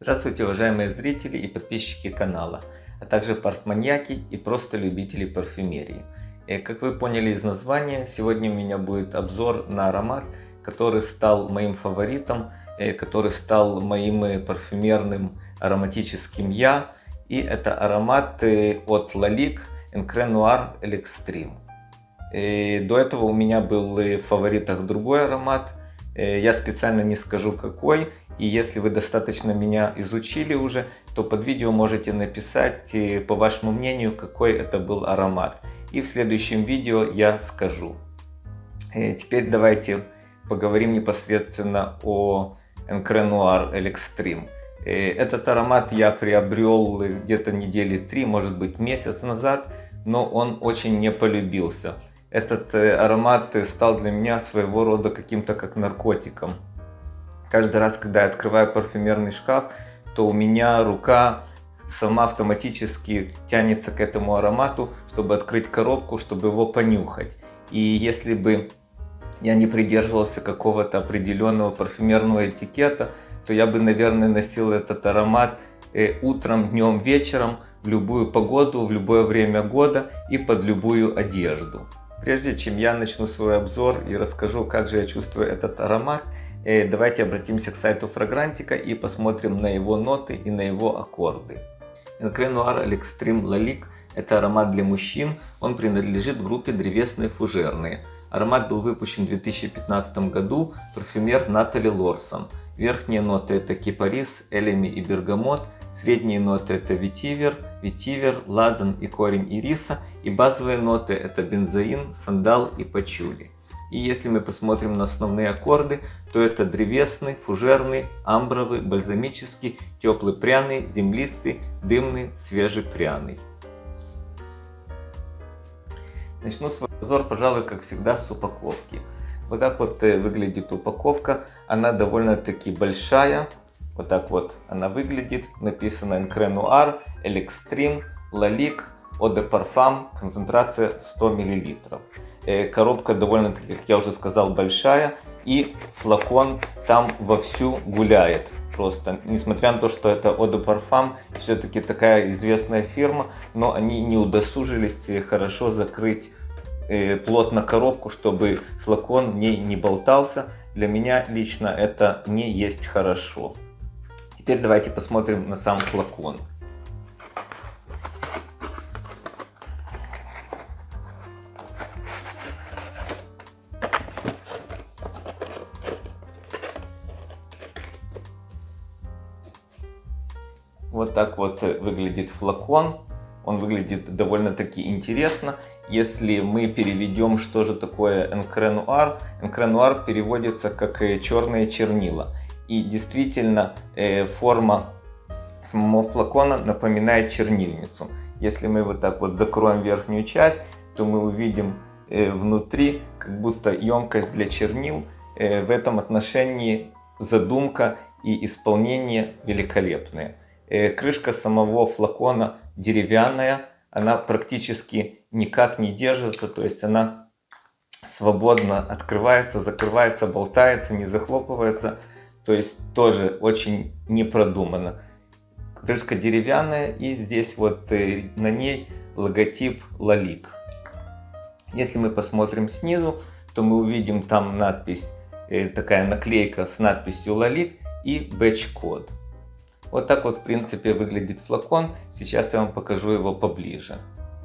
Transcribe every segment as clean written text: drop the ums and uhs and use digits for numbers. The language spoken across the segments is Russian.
Здравствуйте, уважаемые зрители и подписчики канала, а также парфманьяки и просто любители парфюмерии. Как вы поняли из названия, сегодня у меня будет обзор на аромат, который стал моим фаворитом, который стал моим парфюмерным ароматическим я. И это аромат от Lalique Encre Noir L'Extreme. До этого у меня был в фаворитах другой аромат. Я специально не скажу какой. И если вы достаточно меня изучили уже, то под видео можете написать, по вашему мнению, какой это был аромат. И в следующем видео я скажу. Теперь давайте поговорим непосредственно о Encre Noir L'Extreme. Этот аромат я приобрел где-то недели 3, может быть месяц назад, но он очень не полюбился. Этот аромат стал для меня своего рода каким-то как наркотиком. Каждый раз, когда я открываю парфюмерный шкаф, то у меня рука сама автоматически тянется к этому аромату, чтобы открыть коробку, чтобы его понюхать. И если бы я не придерживался какого-то определенного парфюмерного этикета, то я бы, наверное, носил этот аромат утром, днем, вечером, в любую погоду, в любое время года и под любую одежду. Прежде чем я начну свой обзор и расскажу, как же я чувствую этот аромат, давайте обратимся к сайту Fragrantica и посмотрим на его ноты и на его аккорды. Encre Noir L'Extreme Lalique – это аромат для мужчин, он принадлежит группе древесные фужерные. Аромат был выпущен в 2015 году, парфюмер Натали Лорсон. Верхние ноты это кипарис, элеми и бергамот, средние ноты это ветивер, ладан и корень ириса, и базовые ноты это бензоин, сандал и пачули. И если мы посмотрим на основные аккорды, то это древесный, фужерный, амбровый, бальзамический, теплый пряный, землистый, дымный, свежий пряный. Начну свой обзор, пожалуй, как всегда, с упаковки. Вот так вот выглядит упаковка. Она довольно-таки большая. Вот так вот она выглядит. Написано Encre Noir L'Extreme Lalique Eau de Parfum, концентрация 100 мл. Коробка довольно-таки, как я уже сказал, большая. И флакон там вовсю гуляет. Просто, несмотря на то, что это Eau de Parfum, все-таки такая известная фирма, но они не удосужились хорошо закрыть плотно коробку, чтобы флакон в ней не болтался. Для меня лично это не есть хорошо. Теперь давайте посмотрим на сам флакон. Вот так вот выглядит флакон. Он выглядит довольно-таки интересно. Если мы переведем, что же такое Encre Noir, Encre Noir переводится как черные чернила. И действительно форма самого флакона напоминает чернильницу. Если мы вот так вот закроем верхнюю часть, то мы увидим внутри как будто емкость для чернил. В этом отношении задумка и исполнение великолепные. Крышка самого флакона деревянная, она практически никак не держится, то есть она свободно открывается, закрывается, болтается, не захлопывается, то есть тоже очень не продумано. Крышка деревянная, и здесь вот на ней логотип Lalique. Если мы посмотрим снизу, то мы увидим там надпись, такая наклейка с надписью Lalique и бэдж-код. Вот так вот в принципе выглядит флакон. Сейчас я вам покажу его поближе.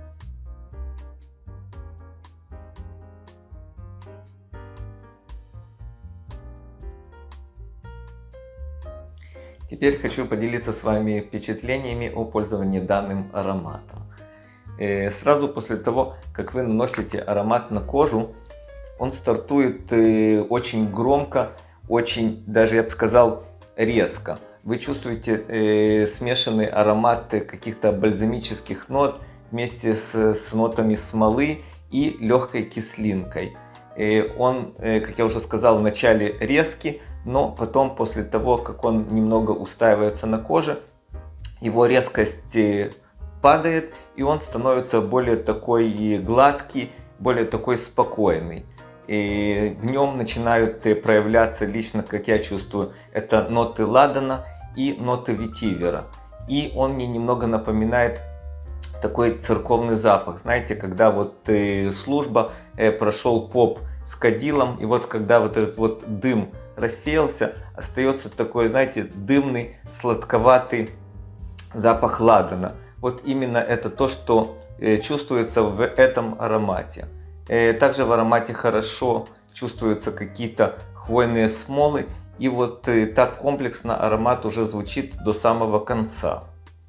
Теперь хочу поделиться с вами впечатлениями о пользовании данным ароматом. Сразу после того, как вы наносите аромат на кожу, он стартует очень громко, очень, даже я бы сказал, резко. Вы чувствуете смешанный аромат каких-то бальзамических нот вместе с нотами смолы и легкой кислинкой. Он, как я уже сказал, вначале резкий, но потом, после того, как он немного устаивается на коже, его резкость падает, и он становится более такой гладкий, более такой спокойный. И в нем начинают проявляться, лично как я чувствую, это ноты ладана и ноты ветивера. И он мне немного напоминает такой церковный запах. Знаете, когда вот служба, прошел поп с кадилом, и вот когда вот этот вот дым рассеялся, остается такой, знаете, дымный, сладковатый запах ладана. Вот именно это то, что чувствуется в этом аромате. Также в аромате хорошо чувствуются какие-то хвойные смолы. И вот так комплексно аромат уже звучит до самого конца.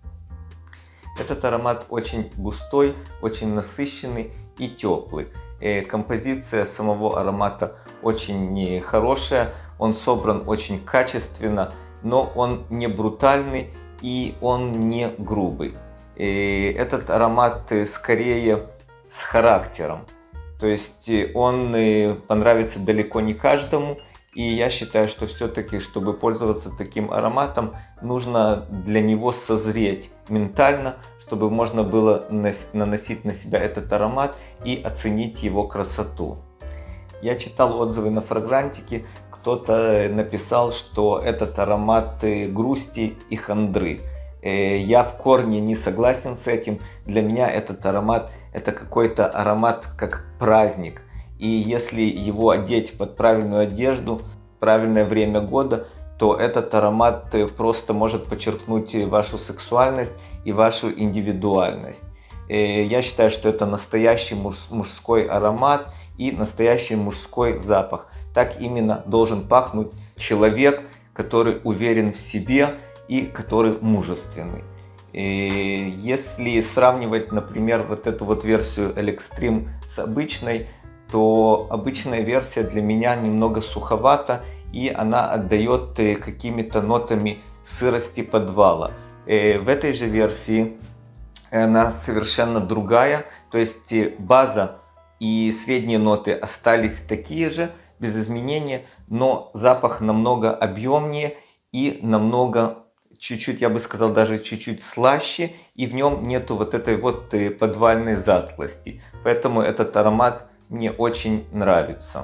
Этот аромат очень густой, очень насыщенный и теплый. Композиция самого аромата очень хорошая. Он собран очень качественно, но он не брутальный и он не грубый. Этот аромат скорее с характером. То есть он понравится далеко не каждому. И я считаю, что все-таки, чтобы пользоваться таким ароматом, нужно для него созреть ментально, чтобы можно было наносить на себя этот аромат и оценить его красоту. Я читал отзывы на Фрагрантике, кто-то написал, что этот аромат грусти и хандры. Я в корне не согласен с этим. Для меня этот аромат — это какой-то аромат как праздник. И если его одеть под правильную одежду, правильное время года, то этот аромат просто может подчеркнуть вашу сексуальность и вашу индивидуальность. Я считаю, что это настоящий мужской аромат и настоящий мужской запах. Так именно должен пахнуть человек, который уверен в себе и который мужественный. Если сравнивать, например, вот эту вот версию L-Extreme с обычной, то обычная версия для меня немного суховата, и она отдает какими-то нотами сырости подвала. В этой же версии она совершенно другая, то есть база и средние ноты остались такие же, без изменения, но запах намного объемнее и намного, чуть-чуть, я бы сказал, даже чуть-чуть слаще, и в нем нету вот этой вот подвальной затхлости. Поэтому этот аромат мне очень нравится.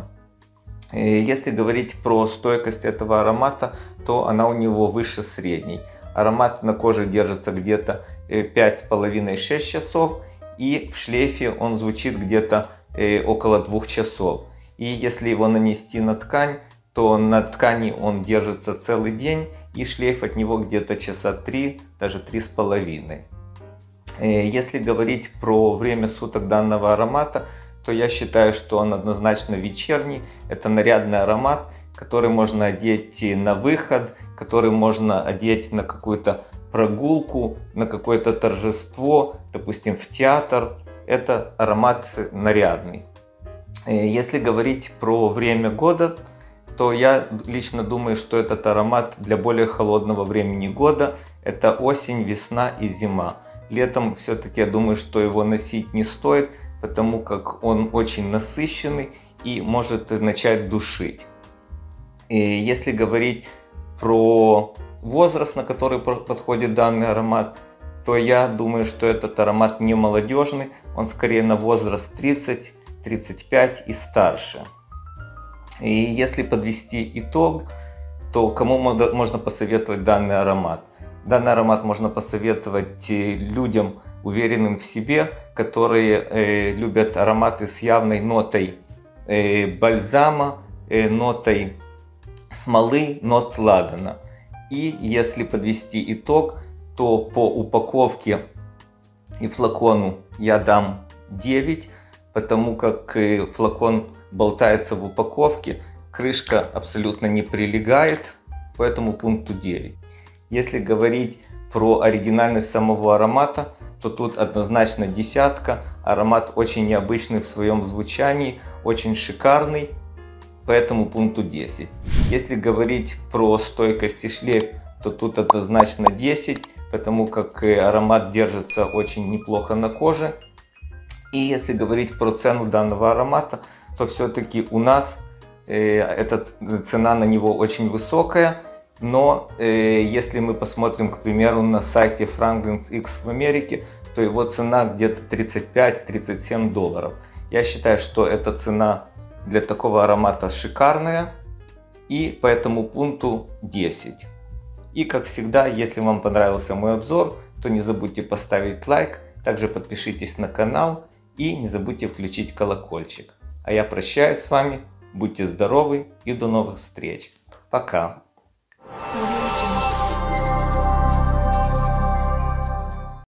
Если говорить про стойкость этого аромата, то она у него выше средней. Аромат на коже держится где-то 5,5-6 часов, и в шлейфе он звучит где-то около 2 часов. И если его нанести на ткань, то на ткани он держится целый день, и шлейф от него где-то часа 3, даже 3,5. Если говорить про время суток данного аромата, то я считаю, что он однозначно вечерний. Это нарядный аромат, который можно одеть на выход, который можно одеть на какую-то прогулку, на какое-то торжество, допустим, в театр. Это аромат нарядный. Если говорить про время года, то я лично думаю, что этот аромат для более холодного времени года. Это осень, весна и зима. Летом все-таки я думаю, что его носить не стоит, потому как он очень насыщенный и может начать душить. И если говорить про возраст, на который подходит данный аромат, то я думаю, что этот аромат не молодежный, он скорее на возраст 30, 35 и старше. И если подвести итог, то кому можно посоветовать данный аромат? Данный аромат можно посоветовать людям, уверенным в себе, которые любят ароматы с явной нотой бальзама, нотой смолы, нот ладана. И если подвести итог, то по упаковке и флакону я дам 9, потому как флакон болтается в упаковке, крышка абсолютно не прилегает, поэтому пункту 9. Если говорить про оригинальность самого аромата, то тут однозначно 10. Аромат очень необычный в своем звучании, очень шикарный, поэтому пункту 10. Если говорить про стойкость и шлейф, то тут однозначно 10, потому как аромат держится очень неплохо на коже. И если говорить про цену данного аромата, то все-таки у нас эта цена на него очень высокая. Но если мы посмотрим, к примеру, на сайте Fragrance X в Америке, то его цена где-то $35-37. Я считаю, что эта цена для такого аромата шикарная, и по этому пункту 10. И как всегда, если вам понравился мой обзор, то не забудьте поставить лайк, также подпишитесь на канал и не забудьте включить колокольчик. А я прощаюсь с вами, будьте здоровы и до новых встреч. Пока!